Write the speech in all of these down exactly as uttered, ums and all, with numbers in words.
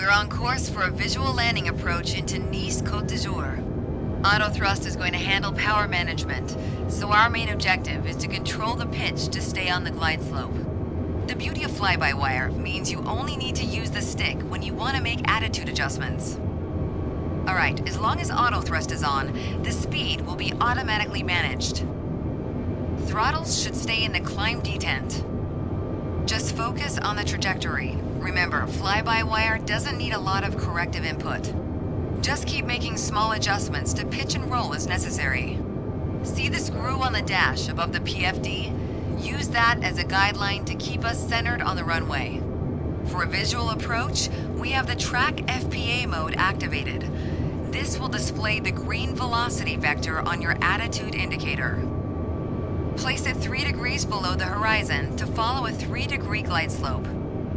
We're on course for a visual landing approach into Nice Côte d'Azur. Autothrust is going to handle power management, so our main objective is to control the pitch to stay on the glide slope. The beauty of fly-by-wire means you only need to use the stick when you want to make attitude adjustments. Alright, as long as autothrust is on, the speed will be automatically managed. Throttles should stay in the climb detent. Just focus on the trajectory. Remember, fly-by-wire doesn't need a lot of corrective input. Just keep making small adjustments to pitch and roll as necessary. See the screw on the dash above the P F D? Use that as a guideline to keep us centered on the runway. For a visual approach, we have the track F P A mode activated. This will display the green velocity vector on your attitude indicator. Place it three degrees below the horizon to follow a three degree glide slope.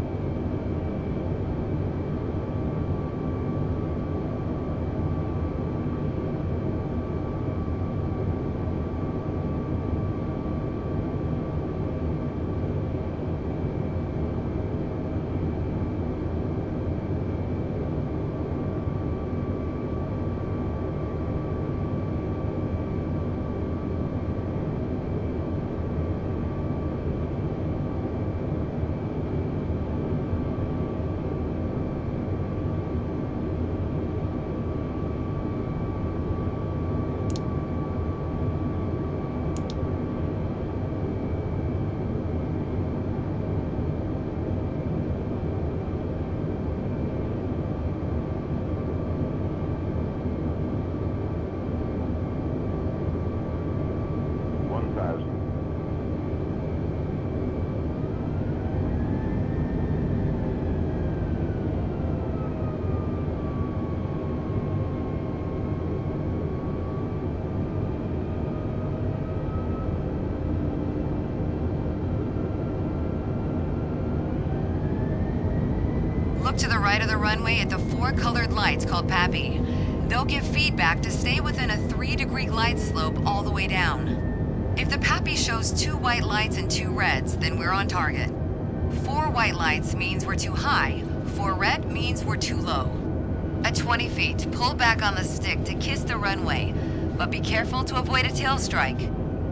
Look to the right of the runway at the four colored lights called P A P I. They'll give feedback to stay within a three degree glide slope all the way down. If the P A P I shows two white lights and two reds, then we're on target. Four white lights means we're too high. Four red means we're too low. At twenty feet, pull back on the stick to kiss the runway, but be careful to avoid a tail strike.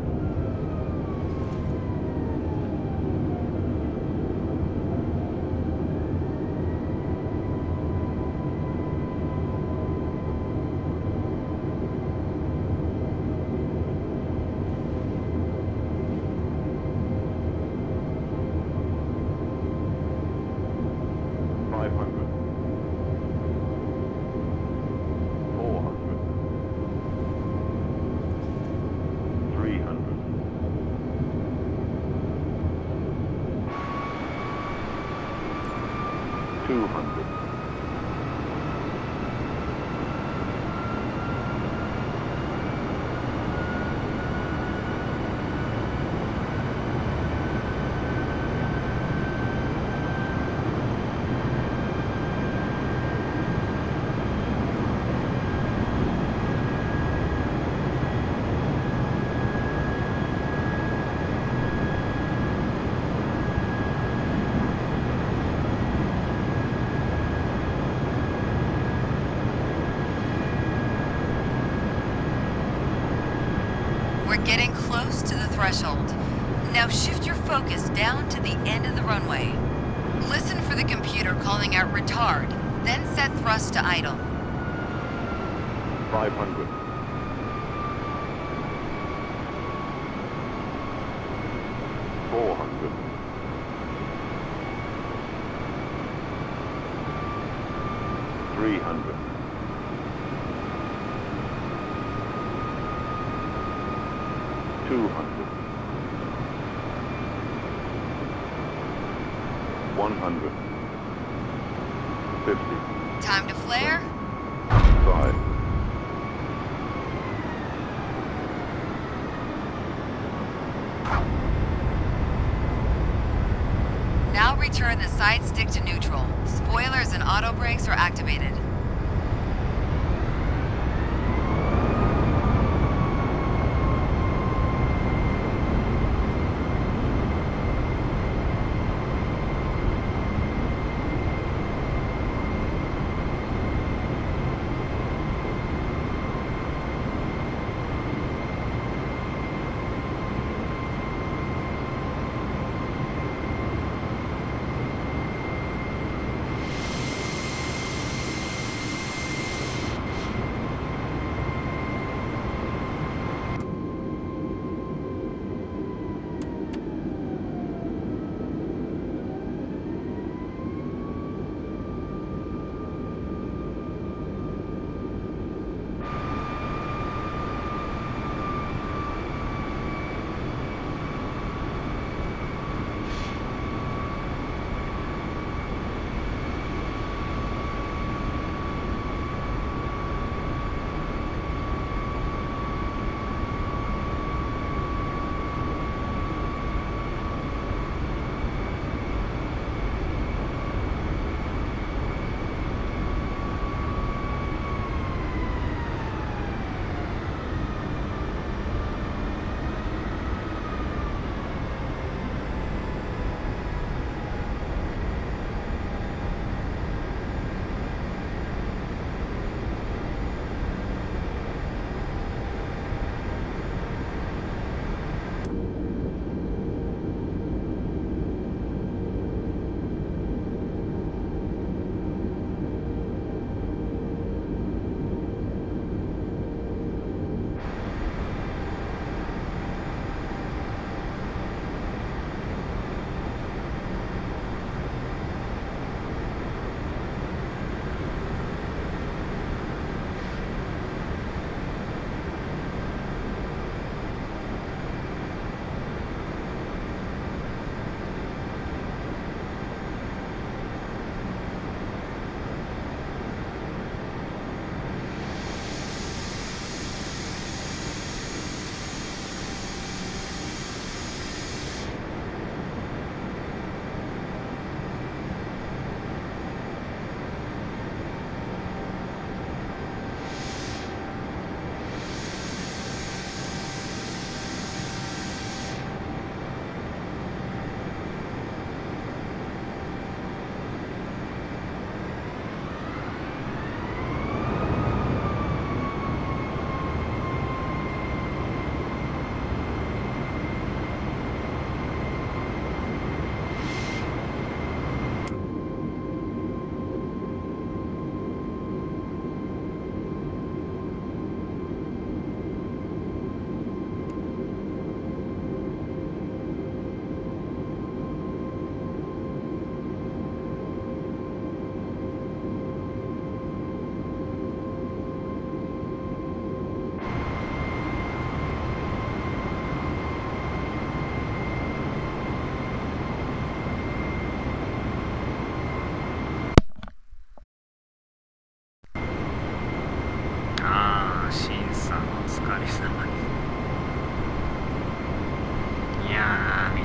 two hundred. We're getting close to the threshold. Now shift your focus down to the end of the runway. Listen for the computer calling out retard, then set thrust to idle. five hundred. four hundred. three hundred. two hundred. one hundred. fifty. Time to flare. five. Now return the side stick to neutral. Spoilers and auto brakes are activated.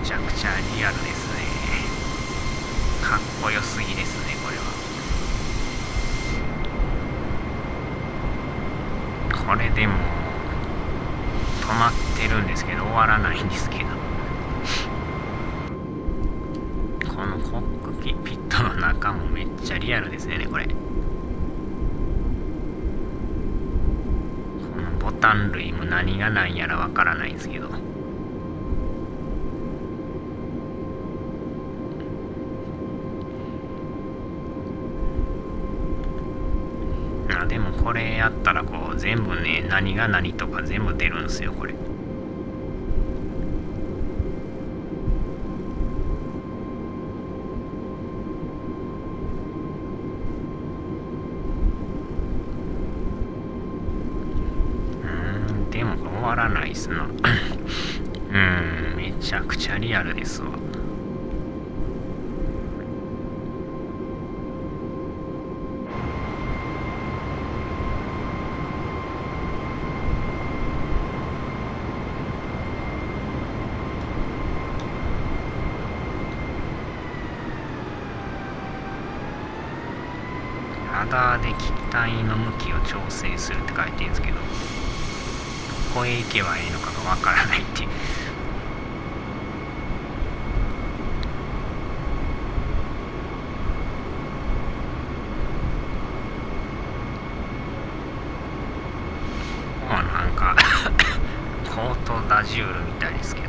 ちゃくちゃリアルですね。かっこよすぎですねこれは。これでも止まってるんですけど終わらないんですけど、このコックピットの中もめっちゃリアルですねこれ。このボタン類も何が何やらわからないんですけど、あでもこれやったらこう全部ね何が何とか全部出るんですよこれ。うんでも終わらないっすな。うんめちゃくちゃリアルですわ。ラダーで機体の向きを調整するって書いてるんですけど、どこへ行けばいいのかがわからないっていう。まあなんかコートダジュールみたいですけど、ん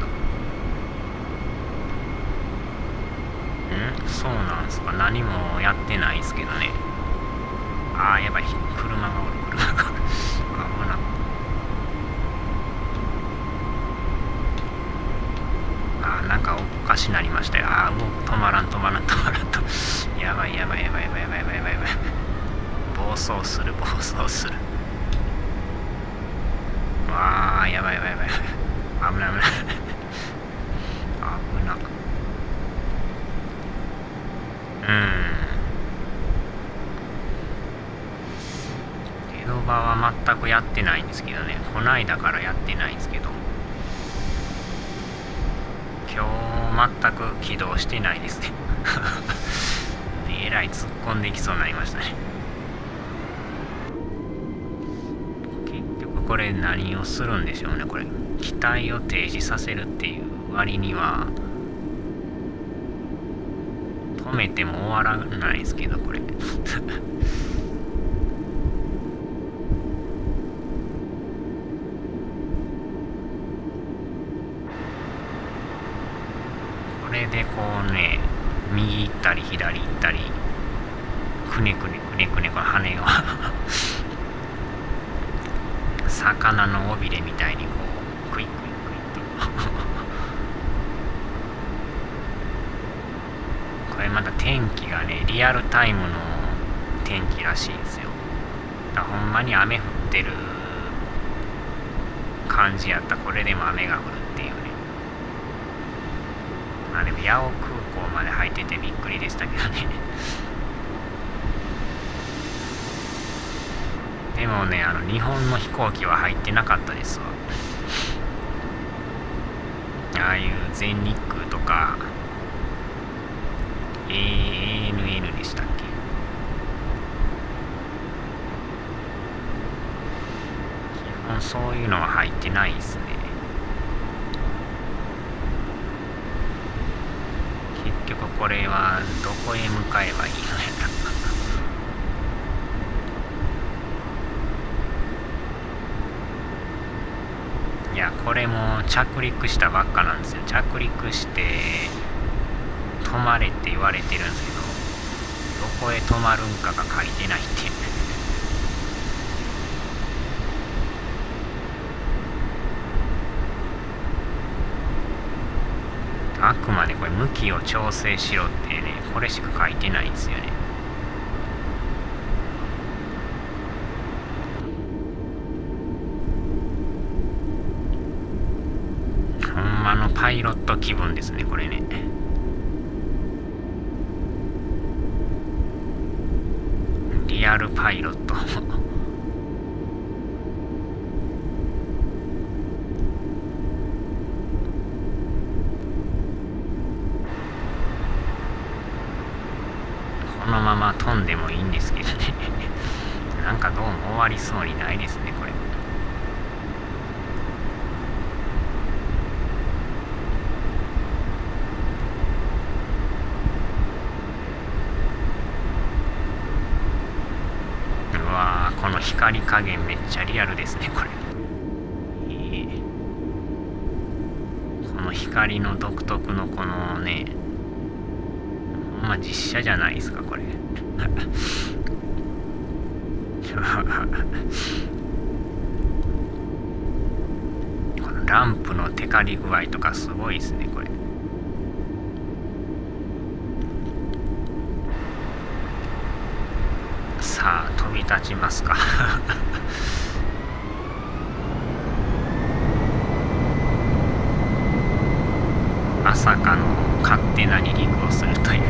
そうなんすか。何もやってないですけどね。あーやばい、車がおる車がおる危な。あーなんかおかしなりましたよ。あーもう止まらん止まらん止まらんとやばいやばいやばいやばいやばいやばいやばいやばい、暴走する暴走する。わあやばいやばいやばい危ない危ない危な。うん江戸場は全くやってないんですけどね。こないだからやってないんですけど、今日全く起動してないですねえらい突っ込んできそうになりましたね。結局これ何をするんでしょうねこれ。機体を停止させるっていう割には止めても終わらないですけどこれこれでこうね右行ったり左行ったりくねくねくねくねこの羽が魚の尾びれみたいにこうクイックイックイッとこれまた天気がねリアルタイムの天気らしいんですよ。だからほんまに雨降ってる感じやったらこれでも雨が降るっていうね。まあでも八尾空港まで入っててびっくりでしたけどねでもねあの日本の飛行機は入ってなかったですわ。ああいう全日空とか エーエヌエヌ でしたっけ。基本そういうのは入ってないですね。結局これはどこへ向かえばいいのやらいやこれも着陸したばっかなんですよ。着陸して止まれって言われてるんですけど、どこへ止まるんかが書いてないっていうあくまでこれ向きを調整しろってねこれしか書いてないんですよね。ほんまのパイロット気分ですねこれね。リアルパイロットまま飛んでもいいんですけどねなんかどうも終わりそうにないですねこれ。うわー、この光加減めっちゃリアルですねこれ。この光の独特のこのね、ほんま実写じゃないですかこれこのランプのテカリ具合とかすごいですねこれ。さあ飛び立ちますかまさかの勝手な離陸をするという。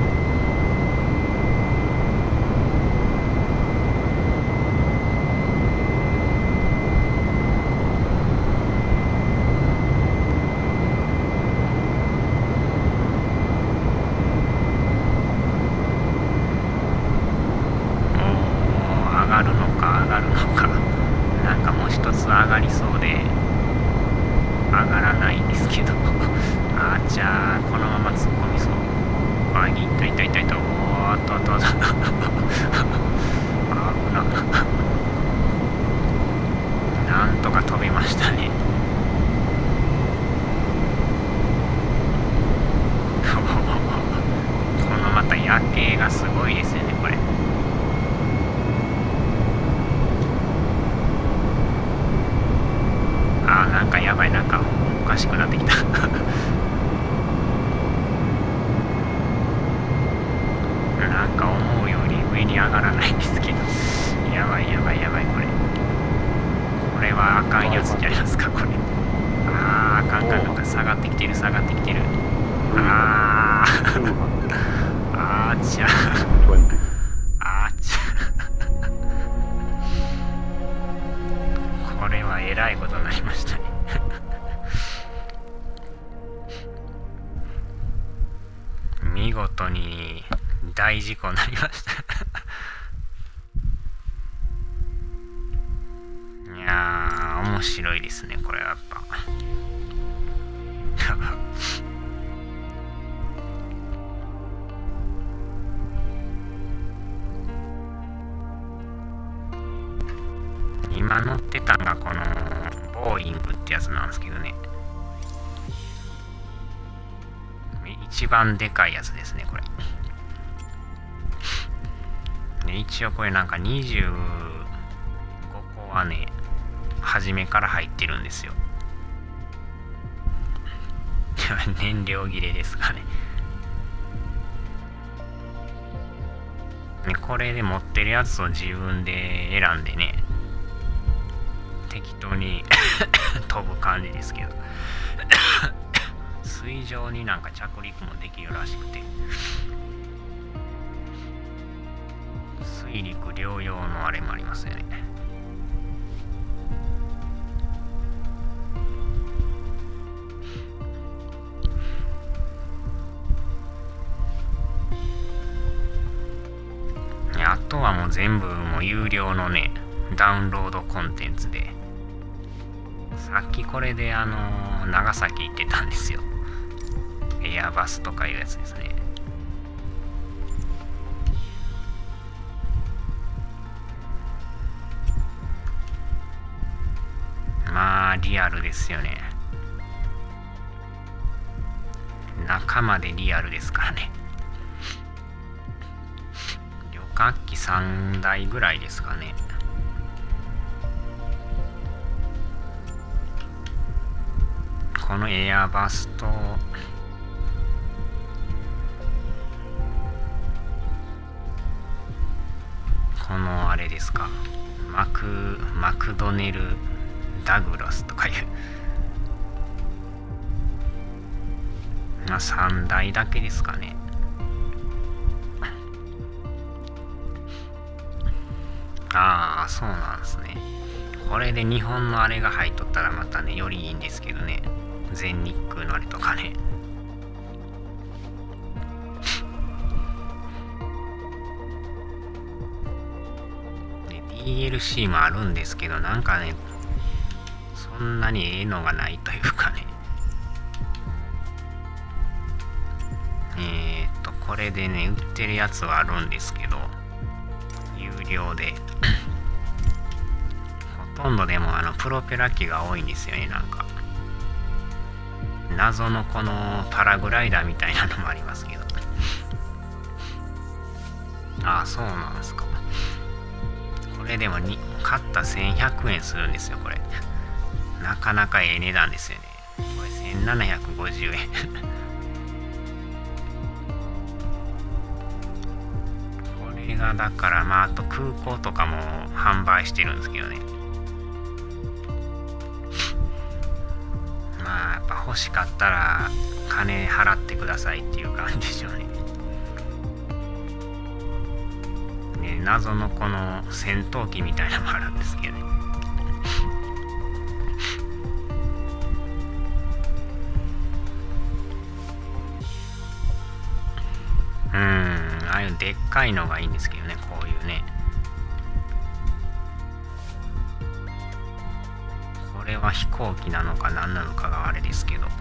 上がりそうで上がらないんですけどあーじゃあこのまま突っ込みそう。あいったいったいったいった。おーっとっとっと危ななんとか飛びましたねこのまた夜景がすごいですよねこれ。あーなんかやばい、なんかおかしくなってきたなんか思うように上に上がらないんですけど、やばいやばいやばいこれ。これはあかんやつじゃないですかこれ。あーあかんかんなんか下がってきてる下がってきてる。あーあーちゃあーちゃこれはえらいことになりましたね見事に大事故になりましたいやー面白いですねこれはやっぱ今乗ってたのがこのボーイングってやつなんですけどね、一番でかいやつですねこれ。で一応これなんかにじゅうごこはね初めから入ってるんですよ燃料切れですかね。ねこれで持ってるやつを自分で選んでね適当に飛ぶ感じですけど水上になんか着陸もできるらしくて水陸両用のあれもありますよね。あとはもう全部もう有料のねダウンロードコンテンツで、さっきこれであのー、長崎行ってたんですよ。エアバスとかいうやつですね。まあリアルですよね。中までリアルですからね。旅客機さんだいぐらいですかね。このエアバスとこのあれですか、マクマクドネル・ダグラスとかいうまあさんだいだけですかね。ああそうなんですね。これで日本のあれが入っとったらまたねよりいいんですけどね、全日空のあれとかね。 ディーエルシー もあるんですけど、なんかねそんなにええのがないというかね。えーっとこれでね売ってるやつはあるんですけど有料でほとんどでもあのプロペラ機が多いんですよね。なんか謎のこのパラグライダーみたいなのもありますけどああそうなんですか。これでもに買ったせんひゃくえんするんですよ。これなかなかええ値段ですよね。これせんななひゃくごじゅうえんこれがだからまああと空港とかも販売してるんですけどね。まあやっぱ欲しかったら金払ってくださいっていう感じでしょうね。ね、謎のこの戦闘機みたいなのもあるんですけどね。うん、ああいうでっかいのがいいんですけどね、こういうね。これは飛行機なのか何なのかがあれですけど、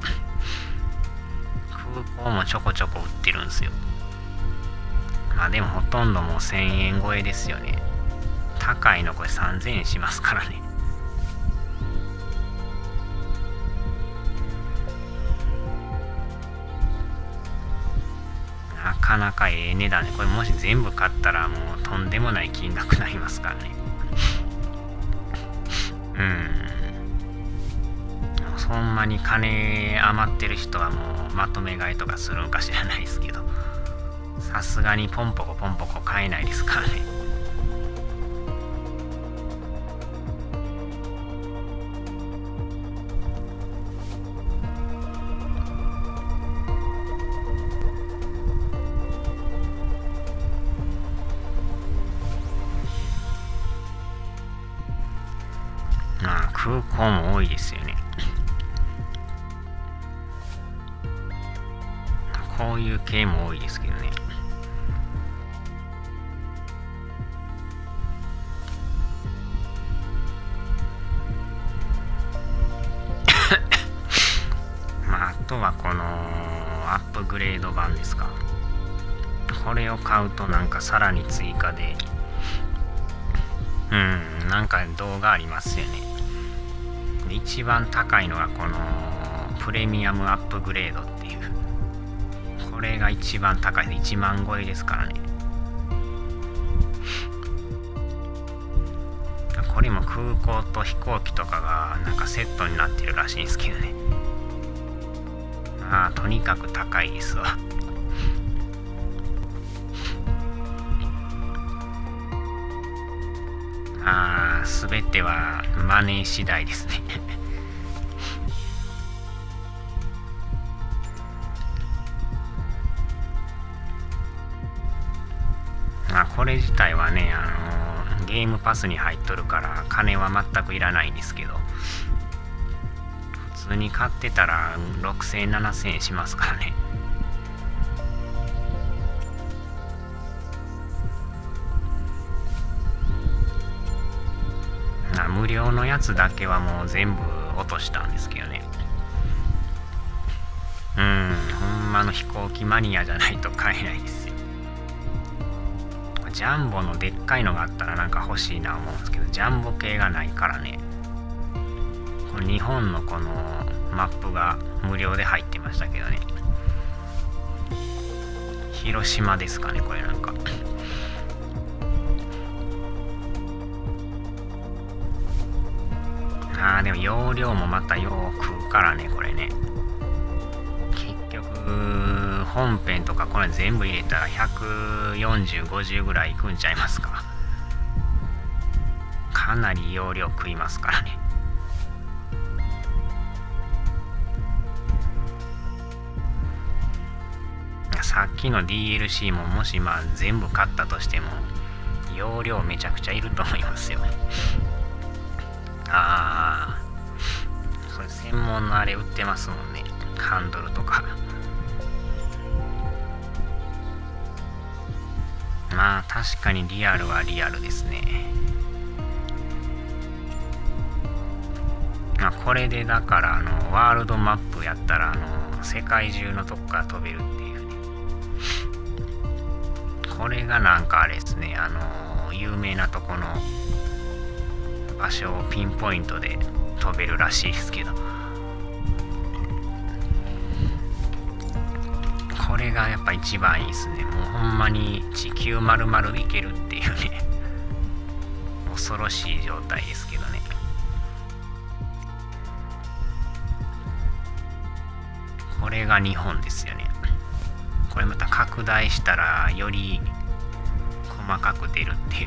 空港もちょこちょこ売ってるんですよ。まあでもほとんどもうせんえん超えですよね。高いのこれさんぜんえんしますからね。なかなかええ値段で、これもし全部買ったらもうとんでもない金額になりますからね。うん。そんなに金余ってる人はもうまとめ買いとかするんか知らないですけど、さすがにポンポコポンポコ買えないですからね。まあ空港も多いですよね。こういう系も多いですけどね。まああとはこのアップグレード版ですか。これを買うとなんかさらに追加でうんなんか動画ありますよね。一番高いのがこのプレミアムアップグレードっていう、これが一番高いでいちまん超えですからね。これも空港と飛行機とかがなんかセットになってるらしいんですけどね。まあとにかく高いですわ。まあ全てはマネー次第ですね。まあこれ自体はね、あのー、ゲームパスに入っとるから金は全くいらないんですけど、普通に買ってたらろくせんえんななせんえんしますからね。無料のやつだけはもう全部落としたんですけどね。うんほんまの飛行機マニアじゃないと買えないですよ。ジャンボのでっかいのがあったらなんか欲しいな思うんですけど、ジャンボ系がないからね。これ日本のこのマップが無料で入ってましたけどね。広島ですかねこれ。なんかあーでも容量もまたよう食うからねこれね。結局本編とかこれ全部入れたらひゃくよんじゅう、ごじゅうぐらいいくんちゃいますか。かなり容量食いますからね。さっきの ディーエルシー ももしまあ全部買ったとしても容量めちゃくちゃいると思いますよ。ああ、それ専門のあれ売ってますもんね。ハンドルとか。まあ確かにリアルはリアルですね。 まあ、これでだからあのワールドマップやったらあの世界中のとこから飛べるっていうね。これがなんかあれですね、あの有名なとこの場所をピンポイントで飛べるらしいですけど、これがやっぱ一番いいですね。もうほんまに地球丸々行けるっていうね、恐ろしい状態ですけどね。これが日本ですよね。これまた拡大したらより細かく出るっていう。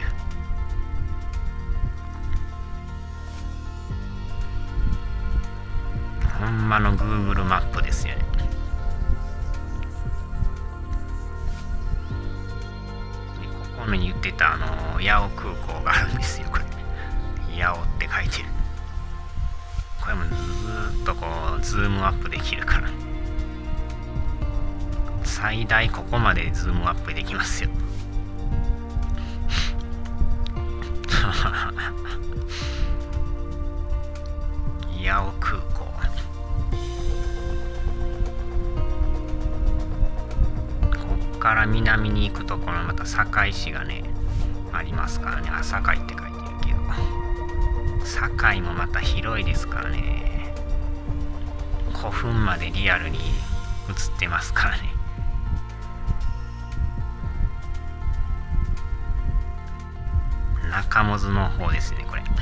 ほんまの Google マップですよね。でここに言ってたあの八尾空港があるんですよ。これ八尾って書いてる。これもずーっとこうズームアップできるから、最大ここまでズームアップできますよ。八尾空港、こっから南に行くところまた堺市がねありますからね。あ、堺って書いてるけど、堺もまた広いですからね。古墳までリアルに映ってますからね。中本の方ですね、これ。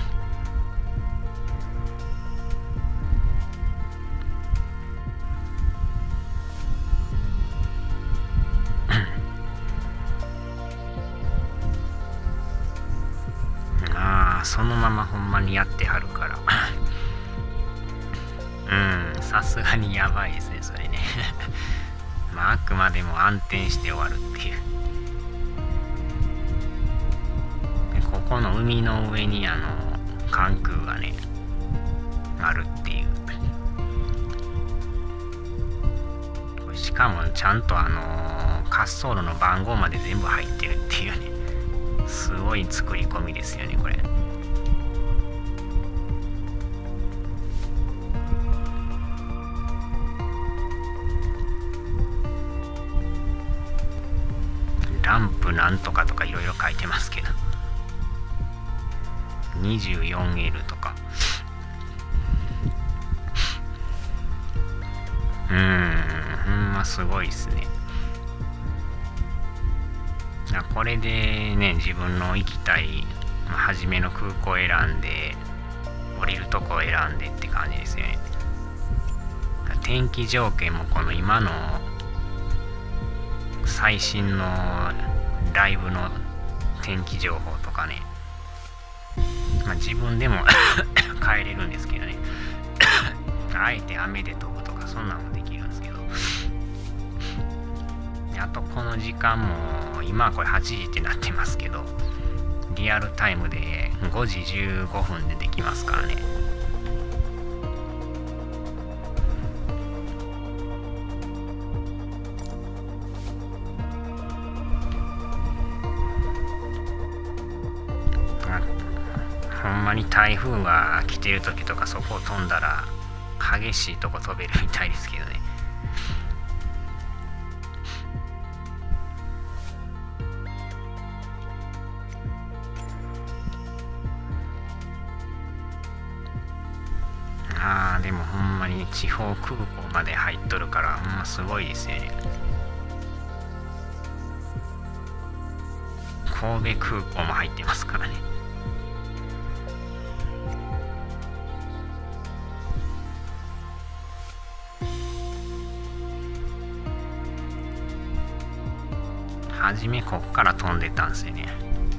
ああ、そのままほんまにやってはるからうん、さすがにやばいですね、それねまああくまでも暗転して終わるっていう。ここの海の上にあの関空がねあるっていう。これしかもちゃんとあの滑走路の番号まで全部入ってるっていうね、すごい作り込みですよね、これ。ランプなんとかとかいろいろ書いてますけど、にじゅうよんエル とか、うーん、ほんますごいですね。これでね、自分の行きたい初めの空港を選んで降りるとこを選んでって感じですよね。天気条件もこの今の最新のライブの天気情報とかね、まあ、自分でも変えれるんですけどねあえて雨で飛ぶとかそんなのもできるんですけど、あとこの時間も今はこれはちじってなってますけど、リアルタイムでごじじゅうごふんでできますからね。ほんまに台風が来てる時とかそこを飛んだら激しいとこ飛べるみたいですけどね。あーでもほんまに地方空港まで入っとるからほんますごいですよね。神戸空港も入ってますからね。はじめここから飛んでたんですよね。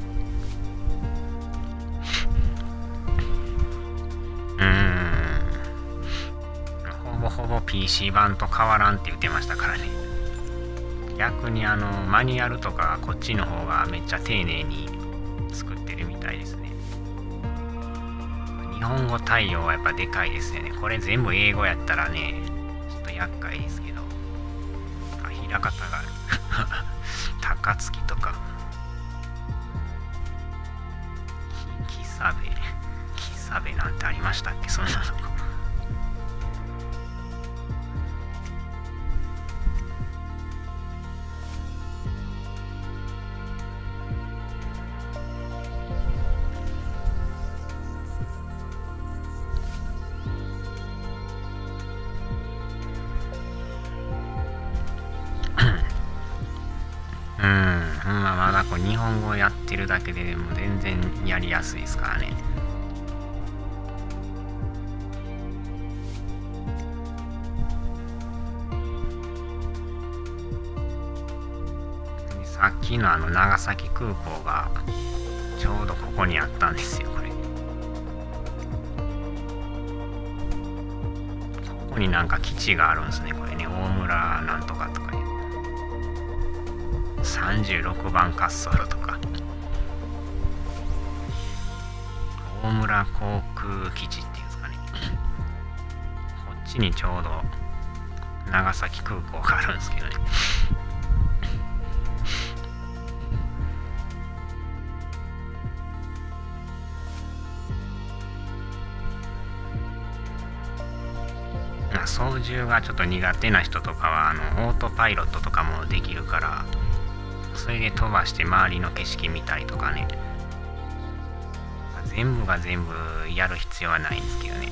うーん、ほぼほぼ ピーシー 版と変わらんって言ってましたからね。逆にあのマニュアルとかこっちの方がめっちゃ丁寧に作ってるみたいですね。日本語対応はやっぱでかいですよね。これ全部英語やったらねちょっと厄介ですけど、あ、ひらがたがある高槻とかきさべきさべなんてありましたっけ、そんなのまあこう日本語やってるだけでも全然やりやすいですからね。でさっきのあの長崎空港がちょうどここにあったんですよ。これここになんか基地があるんですね。これね、大村なんとかとかいうさんじゅうろくばん滑走路とか大村航空基地っていうんですかね。こっちにちょうど長崎空港があるんですけどね。操縦がちょっと苦手な人とかはあのオートパイロットとかもできるから、それで飛ばして周りの景色見たりとかね。全部が全部やる必要はないんですけどね。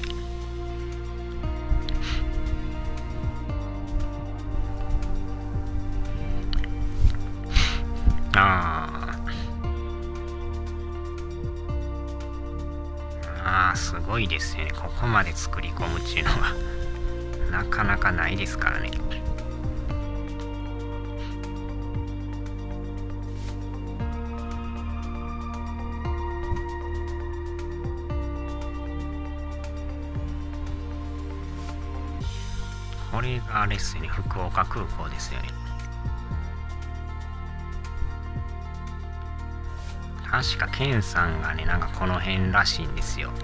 あーあーすごいですよね。ここまで作り込むっていうのはなかなかないですからね。これがあれですよね、福岡空港ですよね。確かケンさんがね、なんかこの辺らしいんですよ。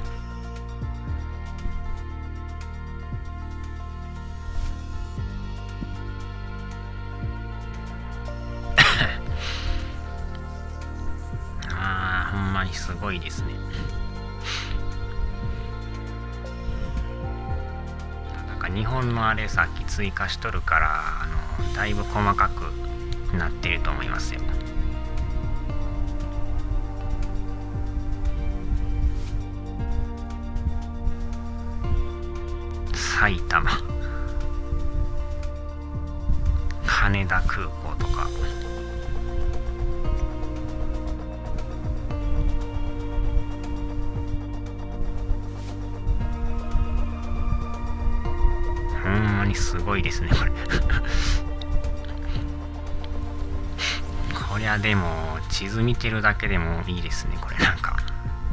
ああ、ほんまにすごいですね。なんか日本のあれさっき追加しとるから、あのだいぶ細かくなってると思いますよ。埼玉、羽田空港とか、ほんまにすごいですねこれこりゃでも地図見てるだけでもいいですねこれ。なんか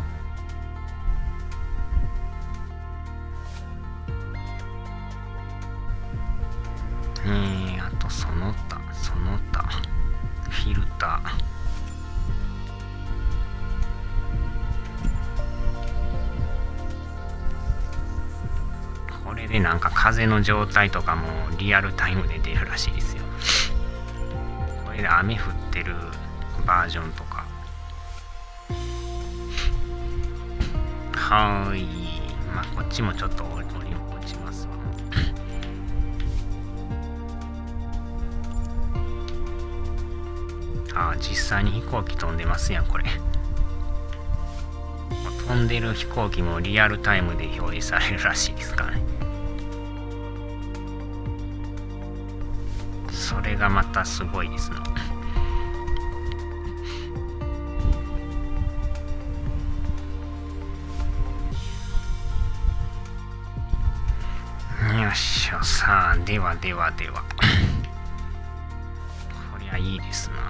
えー、あとその他その他フィルター、これでなんか風の状態とかもリアルタイムで出るらしいですよ。これで雨降ってるバージョンとか。はーい、まあこっちもちょっと折り落ちますわ。あ、実際に飛行機飛んでますやんこれ。飛んでる飛行機もリアルタイムで表示されるらしいですからね。それがまたすごいですな。よっしゃ、さあではではではこりゃいいですな。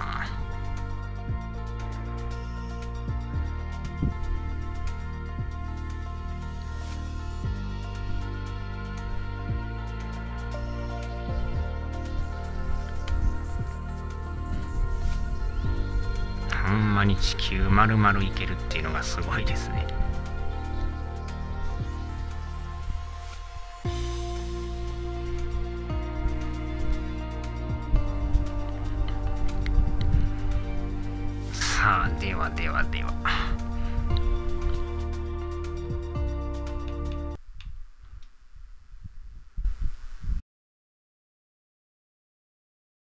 ほんまに地球丸々いけるっていうのがすごいですね。さあではではでは。